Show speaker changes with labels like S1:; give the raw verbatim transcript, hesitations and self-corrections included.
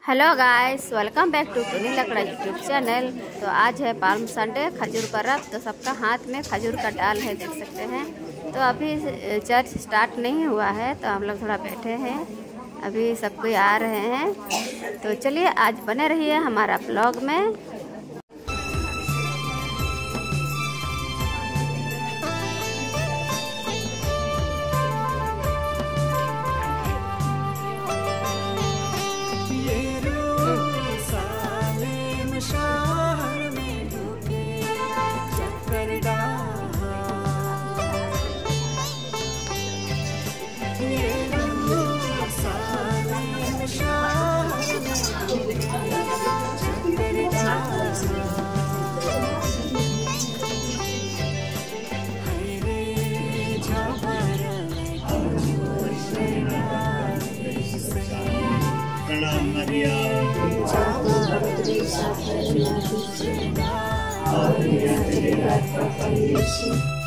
S1: Hello guys, welcome back to Tuni Lakra YouTube channel. तो आज है पाल्म संडे, खजूर का रब। तो सबका हाथ में खजूर का डाल है, देख सकते हैं। तो अभी चर्च स्टार्ट नहीं हुआ है, तो हम लोग थोड़ा बैठे हैं, अभी सब कोई आ रहे हैं। तो चलिए आज बने रहिए हमारा ब्लॉग में।
S2: Maria,